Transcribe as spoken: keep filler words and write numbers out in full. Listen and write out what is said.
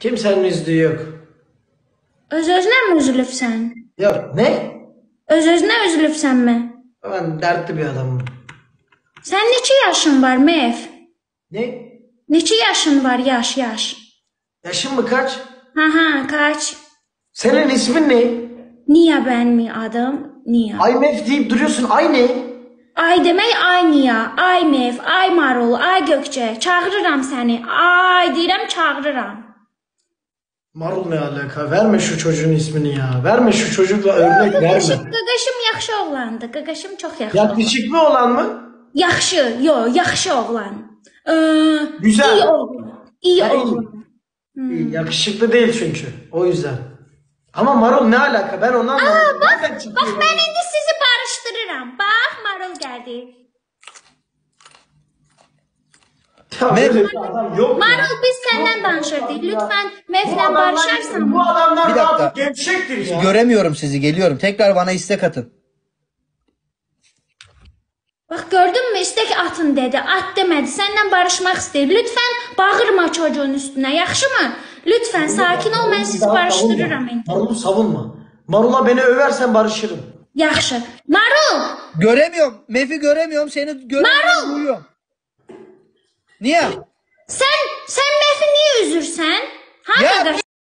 Kimsenin üzdüğü yok. Öz-özünə mi üzülübsən? Yok. Ne? Öz-özünə üzülübsənmi? Ben dertli bir adamım. Sən neçə yaşın var Mev? Ne? Neçə yaşın var yaş yaş? Yaşın mı kaç? Ha ha kaç? Senin ismin ne? Niye ben mi adım? Niye? I M F deyip duruyorsun. Ay ne? Ay demək ay Niyə, ay Mev, ay Marul, ay Gökçe. Çağırıram səni. Ay deyirəm çağırıram. Marul ne alaka? Verme şu çocuğun ismini ya. Verme şu çocukla örnek verme. Qaqaşım yaxşı oğlandı. Qaqaşım çox yaxşı. Yakışıklı olan mı? Yaxşı, yo, yaxşı oğlan. Ee, Güzel. İyi oğlan. İyi Ha, iyi. oğlan. İyi, yakışıklı değil çünkü. O yüzden. Ama Marul ne alaka? Ben ondan Aa, bak, Nereden çıktı bak bu? ben indi sizi barıştırıram. Bak Marul geldi. Ya böyle bir adam yok ya. Marul biz senden danışırdık. Lütfen Mev'le barışarsan. Bu adamlar Bir daha dakika. gevşektir ya. Göremiyorum sizi, geliyorum. Tekrar bana istek atın. Bak gördün mü istek atın dedi. At demedi. Senden barışmak ister. Lütfen bağırma çocuğun üstüne. Yaxşı mı? Lütfen sakin ol. Ben sizi barıştırıram. Marul'u savunma. Marul'a beni översen barışırım. Yaxşı. Marul! Göremiyorum. Mef'i göremiyorum. Seni göremiyorum. Duyuyorum. Niye? Sen, sen Mev'i niye üzürsen? Ha Ya arkadaş?